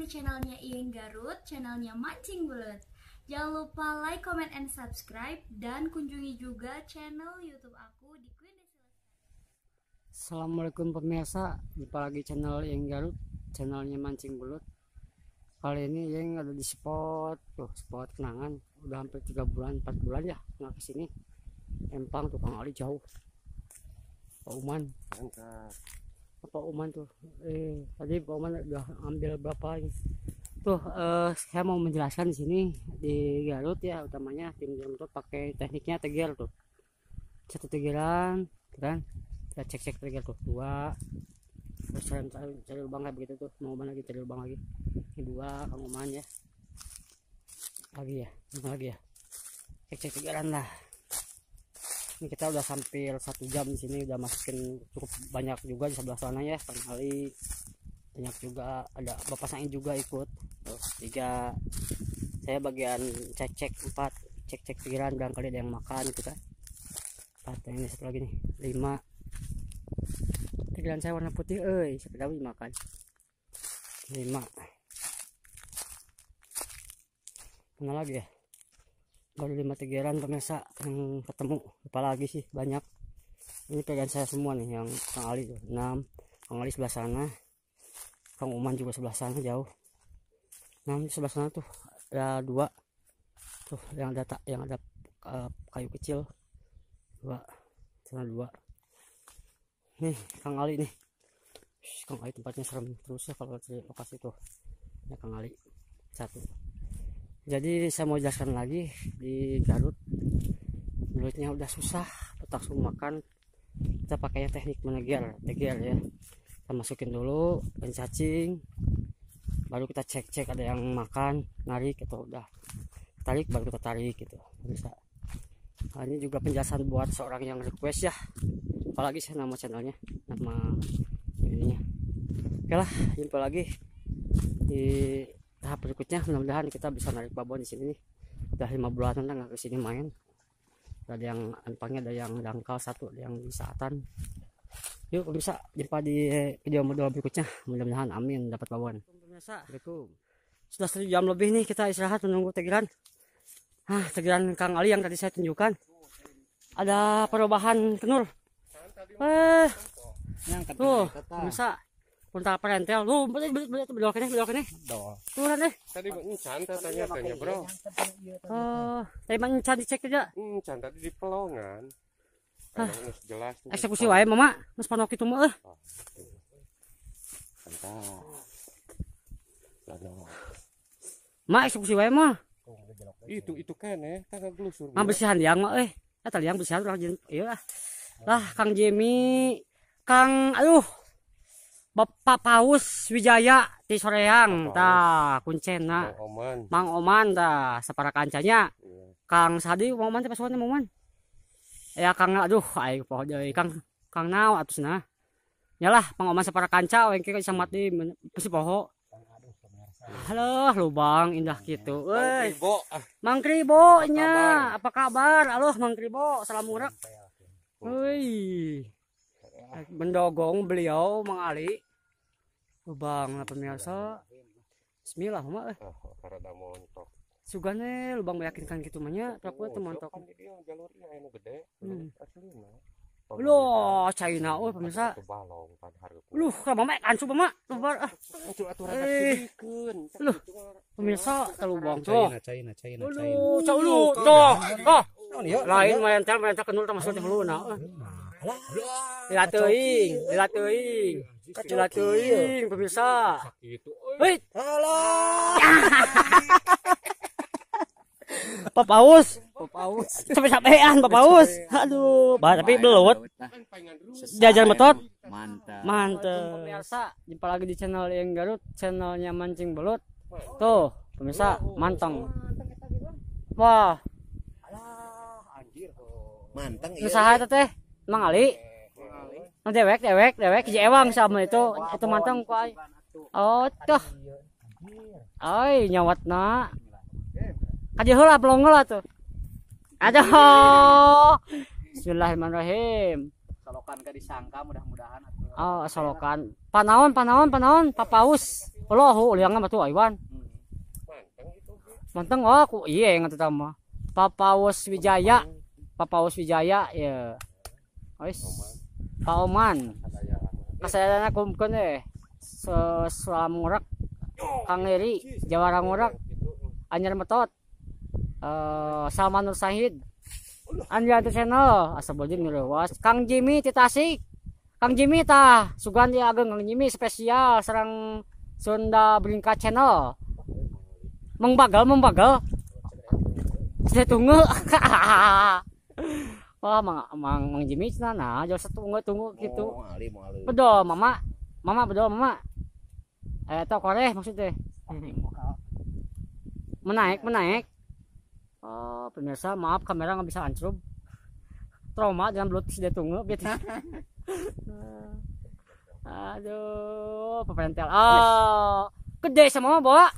channelnya Ieng Garut, channelnya Mancing Belut. Jangan lupa like, comment, and subscribe, dan kunjungi juga channel YouTube aku di Queen Desi. Assalamualaikum pemirsa, jumpa lagi channel Ieng Garut, channelnya Mancing Belut. Kali ini Ieng ada di spot kenangan. Udah hampir 3 bulan, 4 bulan ya nggak kesini. Empang tukang Ali jauh. Pak Uman, Pak Uman tuh. Tadi Pak Uman udah ambil berapa ini? Tuh, saya mau menjelaskan di sini di Garut ya, utamanya tim Garut pakai tekniknya tegel tuh. Satu tegelan, kan? Kita cek tegel tuh 2. Terus cari lubang kayak begitu tuh. Mau mana lagi cari lubang lagi? Ini 2, Kang Uman ya. Lagi ya. Cek tegelan lah. Ini kita udah hampir 1 jam di sini, udah masukin cukup banyak juga di sebelah sana ya, kali banyak juga, ada Bapak Sain juga ikut. Tuh, 3. Saya bagian cek 4, cek pikiran, barangkali ada yang makan gitu kan. 4, ini satu lagi nih 5. Pikiran saya warna putih, siapa tahu dimakan. 5. Mana lagi ya? Baru 5 tegeran pemirsa yang ketemu, apalagi sih banyak. Ini pegang saya semua nih, yang Kang Ali tuh 6, Kang Ali sebelah sana, Kang Uman juga sebelah sana jauh. 6 sebelah sana tuh ada 2 tuh yang ada kayu kecil 2, sana 2. Nih Kang Ali nih, Kang Ali tempatnya serem terus ya kalau di lokasi tuh ya. Kang Ali 1. Jadi saya mau jelaskan lagi, di Garut mulutnya udah susah, petak semua makan. Kita pakainya teknik tegel ya. Kita masukin dulu pencacing, baru kita cek ada yang makan, narik atau udah tarik, baru kita tarik gitu bisa. Nah, ini juga penjelasan buat seorang yang request ya, apalagi saya nama channelnya, nama ininya. Oke lah, jumpa lagi di tahap berikutnya. Mudah-mudahan kita bisa narik babon di sini nih. Udah 5 bulan nggak kesini main. Ada yang empangnya, ada yang dangkal 1, ada yang di saatan. Yuk bisa jumpa di video model berikutnya. Mudah-mudahan amin dapat babon. Assalamualaikum. Sudah 1 jam lebih nih kita istirahat menunggu tegelan. Tegelan Kang Ali yang tadi saya tunjukkan. Ada perubahan tenur. Tuh bisa. Punta parentel lu belok ini turun deh tadi encan tanya bro. Tadi encan dicek aja Encan tadi di pelongan jelas eksekusi wae mama geus panok kitu mah mak eksekusi wae mah itu kene kagak glusur bersihan liang mah eta liang bersihan ieu lah Kang Jemi Kang Bapak Paus Wijaya di Soreang tah kuncena Mang Oman tah sapara kancanya Kang Sadi Mang Oman teh pasukan Mang Oman ya Kang aing poho deui Kang naon atusna nyalah Mang Oman sapara kanca we engke samat di pasti poho. Halo lubang indah kitu euy Mang Kribo nya apa kabar aloh Mang Kribo salam urak euy mendogong beliau Mang Ali lubang pemirsa. Bismillah mak karada montok sugane lubang meyakinkan gitu mah nya tapi teu montok jalurnya anu gede aslina loh China pemirsa loh ka mama kancu mama lubar loh pemirsa lubang tuh China tuh lain mental kenul termasuk teh luna Lila teuing pemirsa. Hei. Pak Paus. Sampai-sampean Pak Paus. Aduh, tapi belut. Diajar metot. Mantap. Pemirsa, jumpa lagi di channel Ieng Garut, channelnya Mancing Belut. Tuh, pemirsa, manteng. Wah. Manteng ieu. Usaha eta teh Mang Ali. Dewek hiji ewang sama itu manteng ku ai. Oh tuh. Ai nyawatna. Kaji heula pelonggol atuh. Aduh. Bismillahirrahmanirrahim. Solokan ka disangka mudah-mudahan atuh. Oh, solokan. Panaon Pak Paus. Allah uliangan batu Iwan. Manteng itu. Manteng aku iya yang itu mah. Papaus Wijaya. Papaus Wijaya ya. Wis. Pak Oman. Kasayana kumkeun Selam Ngurak. Kang Eri, Jawara Ngurak. Anyar Metot. Salman Nur Sahid. Andrianto Channel, Asabojin ngeurewas. Kang Jimmy ti Tasik. Kang Jimmy tah sugan dia ageng Kang Jimmy spesial sareng Sunda Bringka Channel. Mengbagal. Saya tunggu. Wah, Mang Jimmy cenah jauh tunggu gitu. Bedol mama bedol mama. Eta koreh maksudnya. Menaik. Oh, pemirsa, maaf kamera nggak bisa ancrup. Trauma dengan bluetooth dia tunggu gitu. Aduh, pepentel. Oh, gede sama bawa.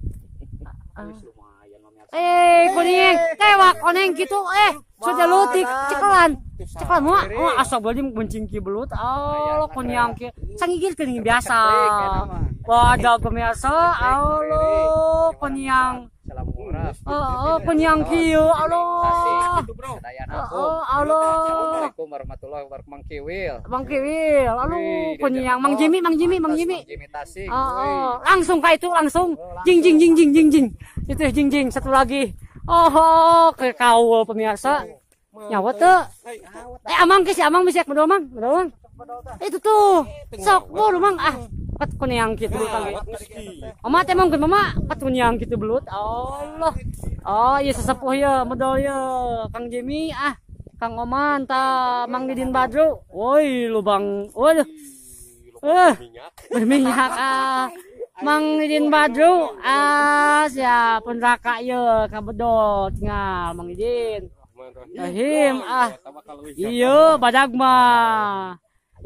Kuning, tewak koneng gitu. Sudah lutik cekelan mah. Oh, astagfirullahaladzim bencingki belut. Allah kunyang ki. Sangigil kuning biasa. Wadah pemirsa, Allah kunyang. Kunyang kieu. Allah. Allah. Assalamualaikum warahmatullahi wabarakatuh. Mang Kiwil. Aduh, kunyang Mang Jimmy. Tasik. Langsung ka itu langsung. Jing. Itu jing satu lagi. Oh, ke kau pemirsa. Nyawa tuh. Amang bisa bedol mang. Itu tuh. Sok mang kat kunyang kitu lagi. Oma teh mangkeun mama kat kunyang kitu belut. Allah. Oh, ieu sesepuh ye bedol ye. Kang Jimmy Kang Oman ta Mang Didin Badru. Woi, lubang. Waduh. Berminyak Mang Didin Badru siap penraka ye ka bedol tinggal Mang Didin. Rahim iya badag mah.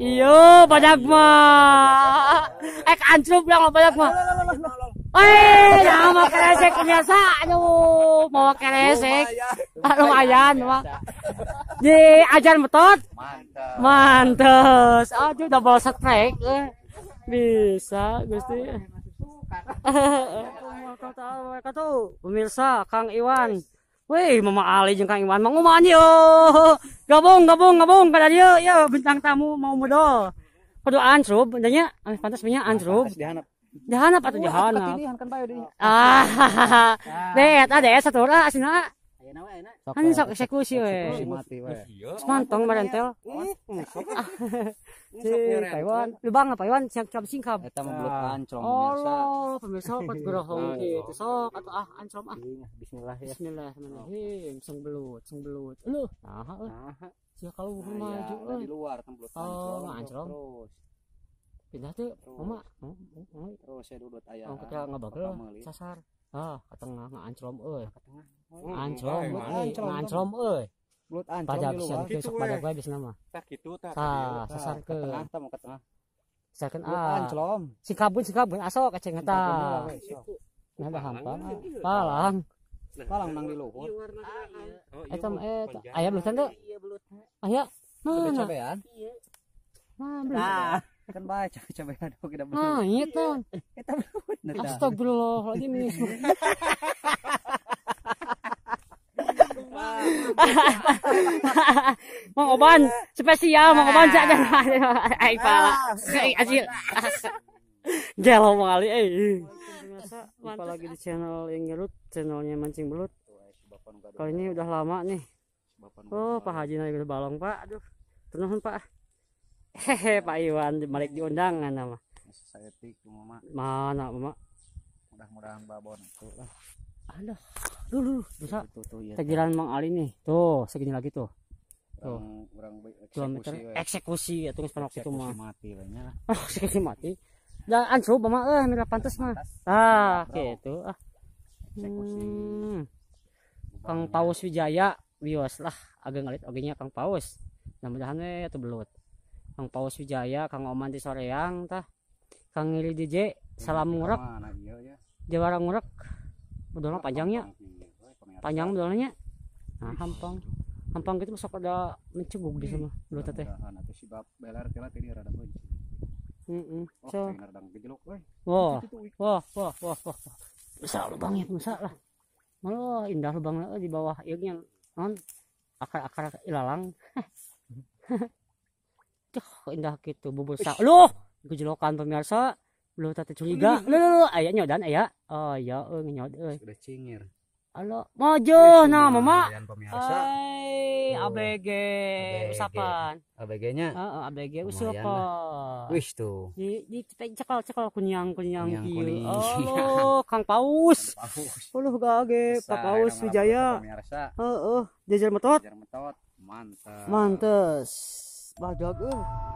Kancrup lang badag mah. Mau keresek biasa. Aduh, mau keresek. Lumayan mah. Diajar metot. Mantes. Aduh, double strike. Bisa, Gusti. Kata pemirsa Kang Iwan. Wih, Mama Ali jeung Kang Iwan manguman yo. Gabung kada dieu. Ya bintang tamu mau modal. Kudu ancrup nya. Pantas nya ancrup. Jahanap atau jahanap. Ada satu ora asina. Kan sok eksekusi we. Mantong merentel. Taiwan, lubang apa Iwan siap singkap. Eta mah belut ancrong Allah, pemirsa pat gerahong kitu sok atuh ancrong Bismillah ya. Bismillahirrahmanirrahim. Seng belut. Eueuh, sia kalau maju di luar kan belut ancrong. Terus Pindah tuh, mama. terus saya dudut aya. Kita ngabagel sasar. Ka tengah ngancrom euy. Ngancrom euy. Belut ancrong Padag di sian luar. besok padag bae bisna mah. Tah kitu tah. Sasar ke Tengah. sakeun Belut ancrong. Sikabun asok keceng eta. Nah hampang. Palang nang di luhur. eta aya belutan teh. Aya. Mana? Cabean. Nah, Kan bae cabean aduh kita belut. nah ieu teh. Eta belut nah. Astagfirullahaladzim. Mang Oban spesial Mang Oban saja. Ai pala. Acil. Gelo kali Jumpa lagi di channel yang nyerut, channelnya Mancing Belut. Kali ini udah lama nih. Oh, Pak Haji naik udah balong, Pak. Aduh. Tenang, Pak. Hehe, Pak Iwan balik diundangan nama. Saya tik Mama. Mana, Mama? Mudah-mudahan babon tuh lah. Aduh. Dulu bisa. Tuh ya. Tegiran Mang Ali nih. Tuh, segini lagi tuh. Tuh. Orang eksekusi atau sepanok itu mah. Mati banyak. Oh, eksekusi mati. Dan ansur Mama mira pantas mah. Gitu. Kang Paus Wijaya wios lah agak ngalit ogenya Kang Paus. Mudah-mudahan we atuh belut. Kang Paus Wijaya, Kang Oman di Soreang tah. Kang Ngiri DJ, Salam Ngurak. Jawara Ngurak. Bedolna panjangnya. Panjang bedolnya. Nah, hampang. Hampang gitu masuk ada menceguk di sana belut teh. Oh, So, pengen radang gejlok euy. wah, wah, wah, wah, wah. Besar lubangnya, besar lah. Malah indah lubangnya di bawah ieu non akar-akar ilalang. Tuh, indah gitu bubur sa. Loh, gejlokan pemirsa. Lu tadi curiga. Lu aya nyodan aya. Oh iya nyod euy. Sudah cingir. Halo, mojo nah mama. Lumayan pemirsa. Hai, ABG usapan. ABG-nya. Heeh, ABG Lumayan usapan. Wih tuh. Di cekal kunyang Kunyang ieu. kuning. Oh, Kang Paus. Uluh gage Pak Paus Wijaya. Pemirsa. Heeh, jajar metot. Jar metot. Mantap. Mantes. Badag